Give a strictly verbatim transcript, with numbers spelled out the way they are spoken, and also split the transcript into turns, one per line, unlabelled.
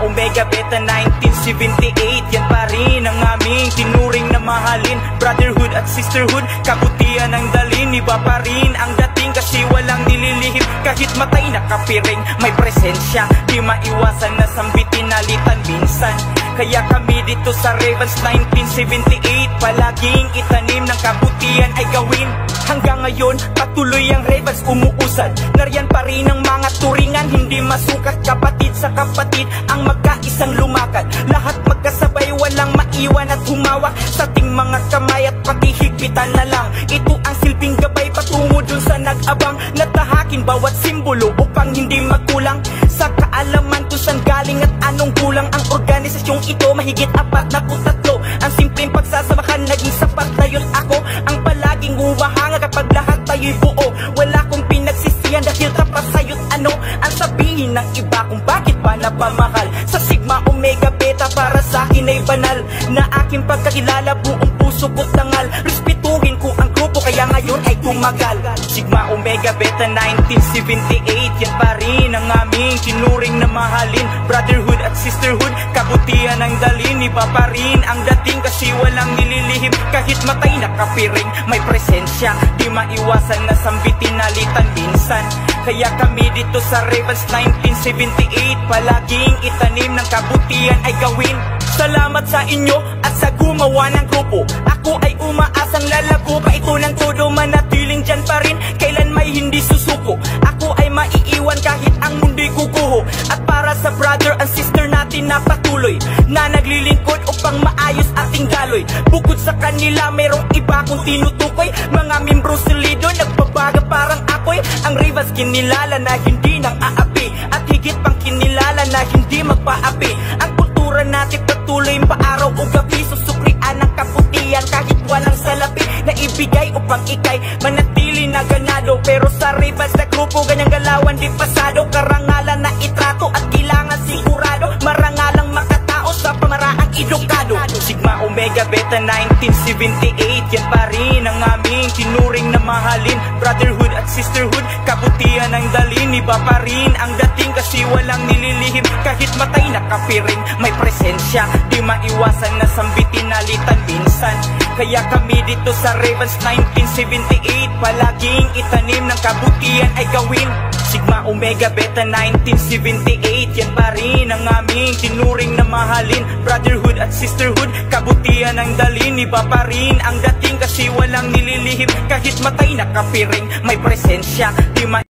Omega Beta nineteen seventy-eight, yan pa rin ang aming tinuring na mahalin. Brotherhood at sisterhood, kabutihan ang dalin. Iba pa rin ang dating kasi walang nililihim. Kahit matay nakapiring, may presensya, di maiwasan na sambitin nalitan minsan. Kaya kami dito sa Ravens nineteen seventy-eight, palaging itanim ng kabutihan ay gawin. Hanggang ngayon, patuloy ang Ravens umuusad. Nariyan pa rin ang mga turingan, hindi masukat. Kapatid sa kapatid, ang magkaisang lumakad. Lahat magkasabay, walang maiwan at humawak sa ating mga kamay at paghihigpitan na lang. Ito ang silbing gabay patungo dun sa nag-abang. Natahakin bawat simbolo upang hindi magkulang sa kaalaman kung saan galing at anong kulang. Ang organisasyong ito mahigit apat na putatlo. Ang simpleng pagsasamahan naging sapat na yun ako. Ang palaging humahanga kapag lahat tayo'y buo. Wala kong pinagsisihan dahil tapas sa'yo't ano ang sabihin ng iba kung bakit ba napamahal. Sa Sigma Omega Beta para sa akin ay banal na aking pagkakilala, buong puso ko't dangal. Respetuhin ko ang grupo kaya ngayon ay tumagal. Sigma Omega Beta nineteen seventy-eight, yan pa rin ang aming tinuring na mahalin. Brotherhood at sisterhood, kabutihan ang dalin. Iba pa rin ang dating kasi walang nililihim. Kahit matay nakapiring, may presensya, di maiwasan na sambitin nalitan minsan. Kaya kami dito sa Ravens nineteen seventy-eight, palaging itanim ng kabutihan ay gawin. Salamat sa inyo at sa gumawa ng grupo. Ako ay umaasang lalago pa ito ng todo, manatiling dyan pa rin kailan may hindi susuko. Ako ay maiiwan kahit ang mundo'y kukuho. At para sa brother and sister natin na patuloy na naglilingkod upang maayos ating daloy. Bukod sa kanila mayroong iba kong tinutukoy, mga membro solido nagbabaga parang apoy. Ang Ravens kinilala na hindi nang aapi, at higit pang kinilala na hindi magpaapi. Ang kultura natin patuloy paaraw o gabi, susukrian ng kaputihan kahit walang salapi na ibigay upang ikay manatili na ganado. Pero sa Ravens na grupo ganyang galawan di pasado, karangalan na itrato at kailangan sigurado, marangalang makatao sa pamaraang edukado. Sigma Omega Beta nineteen seventy-eight, yan pa rin ang aming tinuring na mahalin. Brotherhood at sisterhood, kabutihan ang dalin. Iba pa rin ang dating kasi walang nililihim. Kahit matay nakapiring, may presensya, di maiwasan na sambitin nalitan minsan. Kaya kami dito sa Ravens nineteen seventy-eight, palaging itanim ng kabutihan ay gawin. Sigma Omega Beta nineteen seventy-eight, yan pa rin ang aming tinuring na mahalin. Brotherhood at sisterhood, kabutihan ang dalin. Iba pa rin ang dating kasi walang nililihim. Kahit matay nakapiring, may presensya, di ma